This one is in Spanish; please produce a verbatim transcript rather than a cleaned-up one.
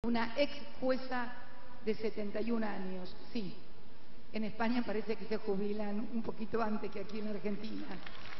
una ex jueza de setenta y un años, sí. En España parece que se jubilan un poquito antes que aquí en Argentina.